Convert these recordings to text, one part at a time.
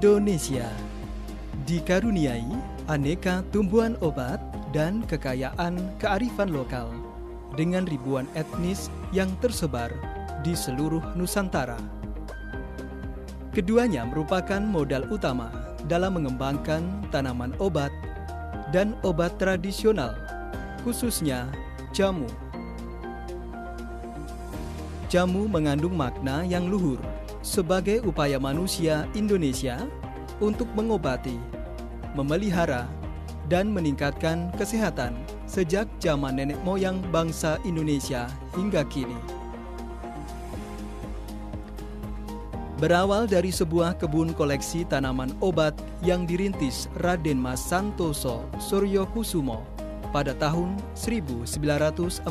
Indonesia dikaruniai aneka tumbuhan obat dan kekayaan kearifan lokal dengan ribuan etnis yang tersebar di seluruh Nusantara. Keduanya merupakan modal utama dalam mengembangkan tanaman obat dan obat tradisional, khususnya jamu. Jamu mengandung makna yang luhur sebagai upaya manusia Indonesia untuk mengobati, memelihara, dan meningkatkan kesehatan sejak zaman nenek moyang bangsa Indonesia hingga kini. Berawal dari sebuah kebun koleksi tanaman obat yang dirintis Raden Mas Santoso Suryokusumo pada tahun 1948,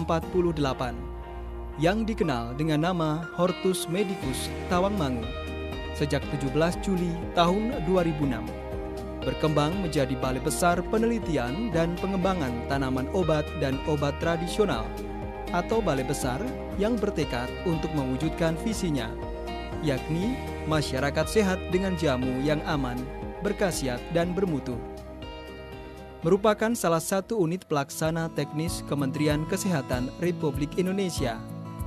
yang dikenal dengan nama Hortus Medicus Tawangmangu sejak 17 Juli tahun 2006, berkembang menjadi Balai Besar Penelitian dan Pengembangan Tanaman Obat dan Obat Tradisional atau Balai Besar yang bertekad untuk mewujudkan visinya, yakni masyarakat sehat dengan jamu yang aman, berkhasiat, dan bermutu. Merupakan salah satu unit pelaksana teknis Kementerian Kesehatan Republik Indonesia,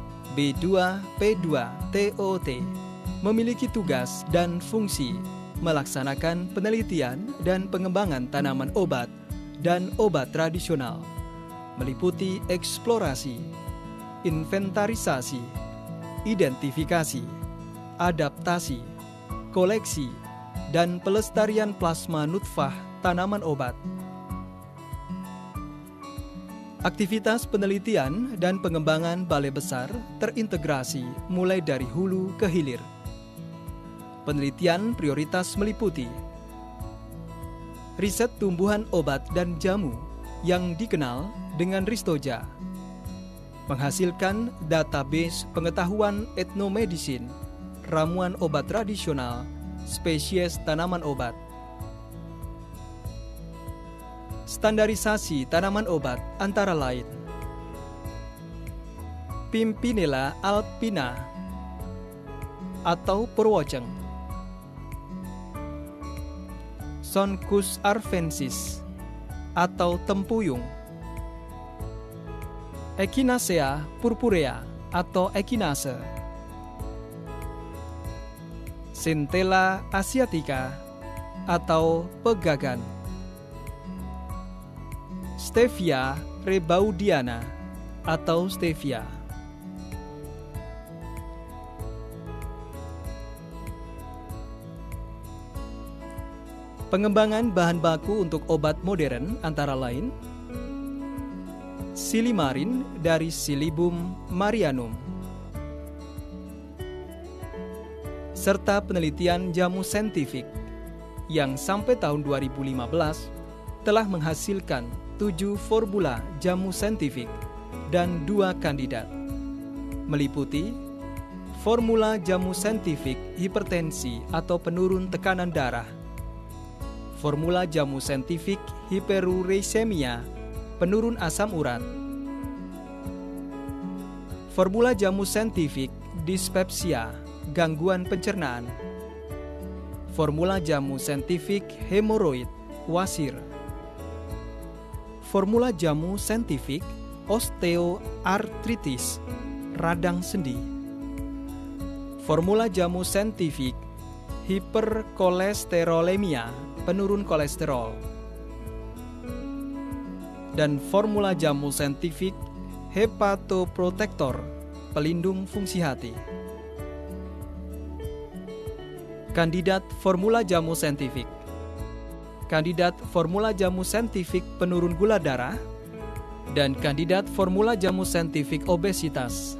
B2P2TOT, memiliki tugas dan fungsi melaksanakan penelitian dan pengembangan tanaman obat dan obat tradisional, meliputi eksplorasi, inventarisasi, identifikasi, adaptasi, koleksi, dan pelestarian plasma nutfah tanaman obat. Aktivitas penelitian dan pengembangan Balai Besar terintegrasi mulai dari hulu ke hilir. Penelitian prioritas meliputi riset tumbuhan obat dan jamu yang dikenal dengan Ristoja, menghasilkan database pengetahuan etnomedisin, ramuan obat tradisional, spesies tanaman obat, standarisasi tanaman obat antara lain Pimpinella alpina atau purwoceng, Sonchus arvensis atau tempuyung, Echinacea purpurea atau echinacea, Centella asiatica atau pegagan, Stevia rebaudiana atau stevia. Pengembangan bahan baku untuk obat modern antara lain Silimarin dari Silybum marianum, serta penelitian jamu saintifik yang sampai tahun 2015 telah menghasilkan 7 formula jamu saintifik dan 2 kandidat, meliputi formula jamu saintifik hipertensi atau penurun tekanan darah, formula jamu saintifik hiperuricemia, penurun asam urat, formula jamu saintifik dispepsia, gangguan pencernaan, formula jamu saintifik hemoroid, wasir, formula jamu saintifik osteoartritis, radang sendi, formula jamu saintifik hiperkolesterolemia, penurun kolesterol, dan formula jamu saintifik hepatoprotektor, pelindung fungsi hati. Kandidat formula jamu saintifik, kandidat formula jamu saintifik penurun gula darah, dan kandidat formula jamu saintifik obesitas.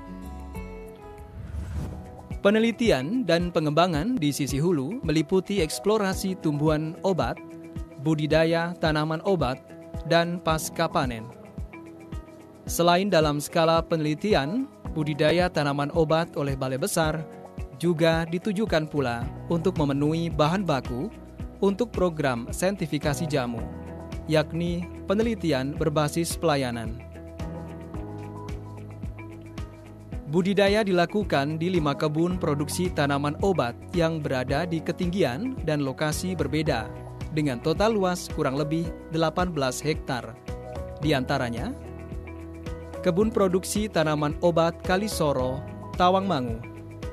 Penelitian dan pengembangan di sisi hulu meliputi eksplorasi tumbuhan obat, budidaya tanaman obat, dan pasca panen. Selain dalam skala penelitian, budidaya tanaman obat oleh Balai Besar juga ditujukan pula untuk memenuhi bahan baku untuk program saintifikasi jamu, yakni penelitian berbasis pelayanan. Budidaya dilakukan di 5 kebun produksi tanaman obat yang berada di ketinggian dan lokasi berbeda, dengan total luas kurang lebih 18 hektar. Di antaranya, Kebun Produksi Tanaman Obat Kalisoro, Tawangmangu,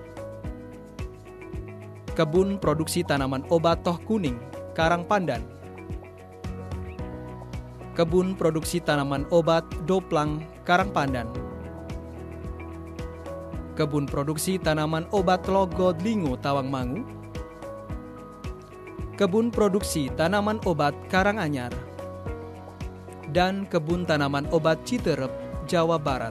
Kebun Produksi Tanaman Obat Toh Kuning, Karangpandan, Kebun Produksi Tanaman Obat Doplang, Karangpandan, Kebun Produksi Tanaman Obat Logodlingo, Tawangmangu, Kebun Produksi Tanaman Obat Karanganyar, dan Kebun Tanaman Obat Citerep, Jawa Barat.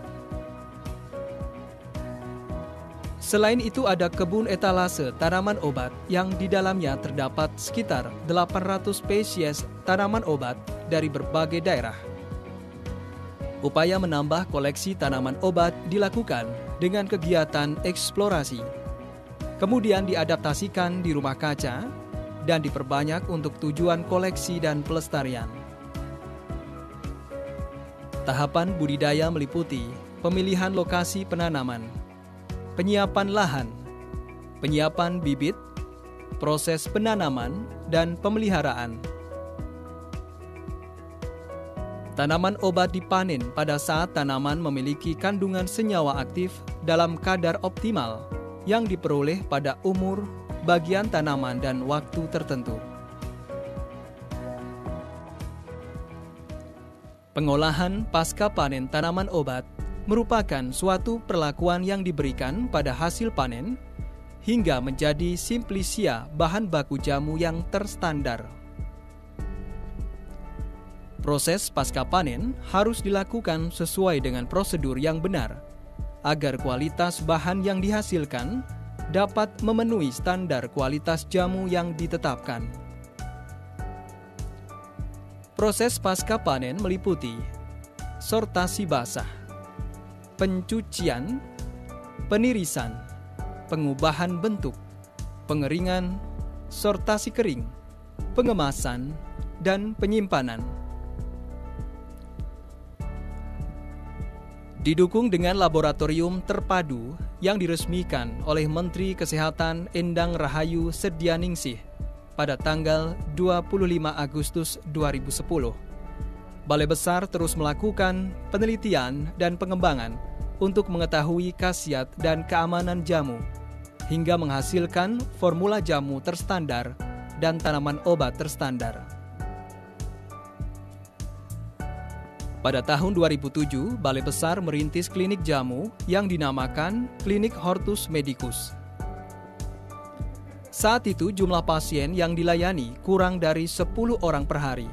Selain itu ada kebun etalase tanaman obat yang di dalamnya terdapat sekitar 800 spesies tanaman obat dari berbagai daerah. Upaya menambah koleksi tanaman obat dilakukan dengan kegiatan eksplorasi, kemudian diadaptasikan di rumah kaca, dan diperbanyak untuk tujuan koleksi dan pelestarian. Tahapan budidaya meliputi pemilihan lokasi penanaman, penyiapan lahan, penyiapan bibit, proses penanaman, dan pemeliharaan. Tanaman obat dipanen pada saat tanaman memiliki kandungan senyawa aktif dalam kadar optimal yang diperoleh pada umur, bagian tanaman, dan waktu tertentu. Pengolahan pasca panen tanaman obat merupakan suatu perlakuan yang diberikan pada hasil panen hingga menjadi simplisia bahan baku jamu yang terstandar. Proses pasca panen harus dilakukan sesuai dengan prosedur yang benar, agar kualitas bahan yang dihasilkan dapat memenuhi standar kualitas jamu yang ditetapkan. Proses pasca panen meliputi sortasi basah, pencucian, penirisan, pengubahan bentuk, pengeringan, sortasi kering, pengemasan, dan penyimpanan. Didukung dengan laboratorium terpadu yang diresmikan oleh Menteri Kesehatan Endang Rahayu Sedianingsih pada tanggal 25 Agustus 2010. Balai Besar terus melakukan penelitian dan pengembangan untuk mengetahui khasiat dan keamanan jamu, hingga menghasilkan formula jamu terstandar dan tanaman obat terstandar. Pada tahun 2007, Balai Besar merintis klinik jamu yang dinamakan Klinik Hortus Medicus. Saat itu jumlah pasien yang dilayani kurang dari 10 orang per hari.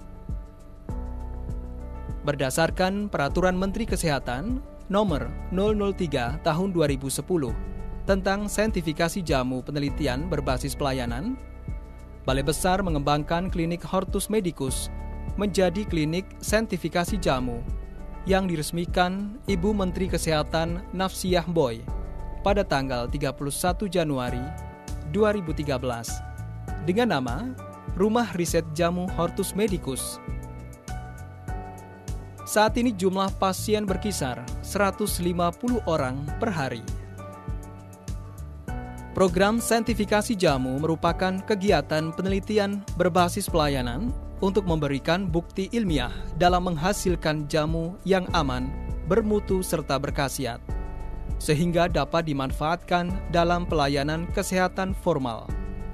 Berdasarkan Peraturan Menteri Kesehatan Nomor 003 Tahun 2010 tentang Sertifikasi Jamu Penelitian Berbasis Pelayanan, Balai Besar mengembangkan Klinik Hortus Medicus menjadi klinik sertifikasi jamu yang diresmikan Ibu Menteri Kesehatan Nafsiyah Boy pada tanggal 31 Januari 2013 dengan nama Rumah Riset Jamu Hortus Medicus. Saat ini jumlah pasien berkisar 150 orang per hari. Program sertifikasi jamu merupakan kegiatan penelitian berbasis pelayanan untuk memberikan bukti ilmiah dalam menghasilkan jamu yang aman, bermutu, serta berkhasiat, sehingga dapat dimanfaatkan dalam pelayanan kesehatan formal.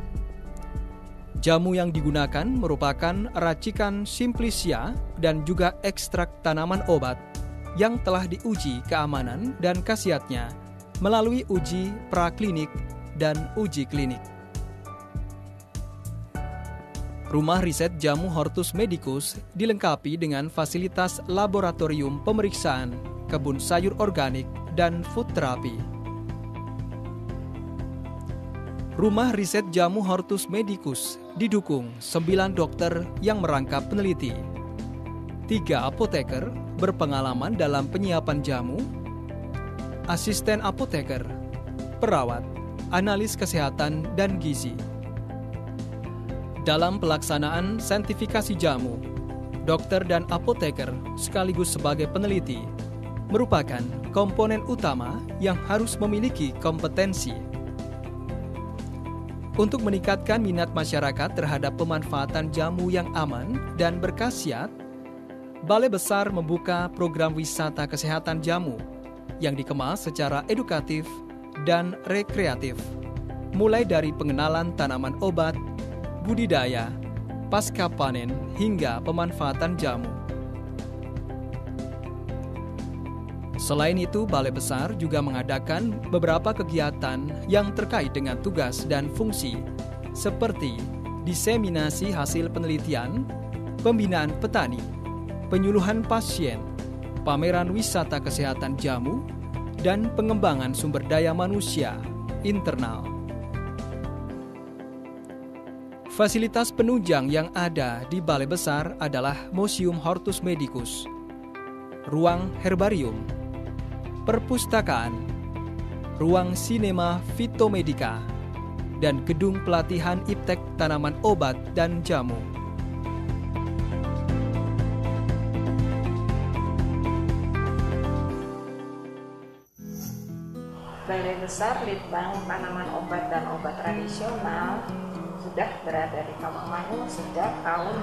Jamu yang digunakan merupakan racikan simplicia dan juga ekstrak tanaman obat yang telah diuji keamanan dan khasiatnya melalui uji praklinik dan uji klinik. Rumah Riset Jamu Hortus Medicus dilengkapi dengan fasilitas laboratorium pemeriksaan, kebun sayur organik, dan food terapi. Rumah Riset Jamu Hortus Medicus didukung 9 dokter yang merangkap peneliti, 3 apoteker berpengalaman dalam penyiapan jamu, asisten apoteker, perawat, analis kesehatan, dan gizi. Dalam pelaksanaan sertifikasi jamu, dokter dan apoteker sekaligus sebagai peneliti merupakan komponen utama yang harus memiliki kompetensi. Untuk meningkatkan minat masyarakat terhadap pemanfaatan jamu yang aman dan berkhasiat, Balai Besar membuka program wisata kesehatan jamu yang dikemas secara edukatif dan rekreatif, mulai dari pengenalan tanaman obat, budidaya, pasca panen, hingga pemanfaatan jamu. Selain itu, Balai Besar juga mengadakan beberapa kegiatan yang terkait dengan tugas dan fungsi, seperti diseminasi hasil penelitian, pembinaan petani, penyuluhan pasien, pameran wisata kesehatan jamu, dan pengembangan sumber daya manusia internal. Fasilitas penunjang yang ada di Balai Besar adalah Museum Hortus Medicus, ruang herbarium, perpustakaan, ruang sinema fitomedika, dan gedung pelatihan iptek tanaman obat dan jamu. Balai Besar Litbang Tanaman Obat dan Obat Tradisional sudah berada di Tawangmangu sejak tahun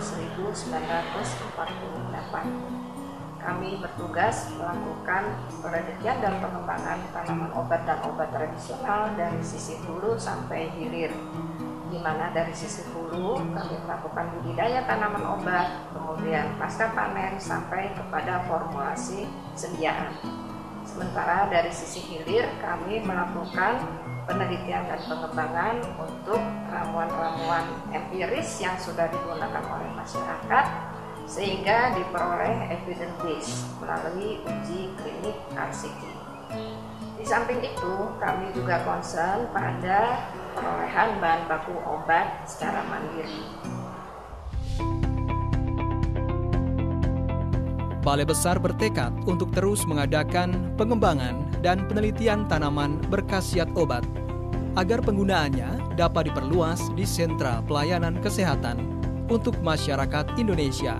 1948. Kami bertugas melakukan penelitian dan pengembangan tanaman obat dan obat tradisional dari sisi hulu sampai hilir, di mana dari sisi hulu kami melakukan budidaya tanaman obat, kemudian pasca panen sampai kepada formulasi sediaan. Sementara dari sisi hilir kami melakukan penelitian dan pengembangan untuk ramuan-ramuan empiris yang sudah digunakan oleh masyarakat, sehingga diperoleh evidence base melalui uji klinik RCT. Di samping itu, kami juga concern pada perolehan bahan baku obat secara mandiri. Balai Besar bertekad untuk terus mengadakan pengembangan dan penelitian tanaman berkhasiat obat agar penggunaannya dapat diperluas di sentra pelayanan kesehatan untuk masyarakat Indonesia.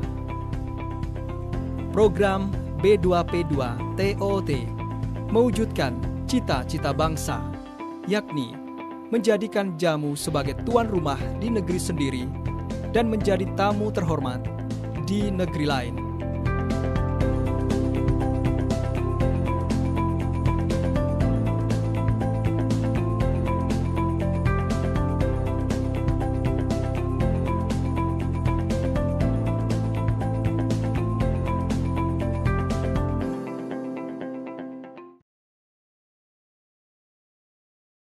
Program B2P2 TOT mewujudkan cita-cita bangsa, yakni menjadikan jamu sebagai tuan rumah di negeri sendiri dan menjadi tamu terhormat di negeri lain.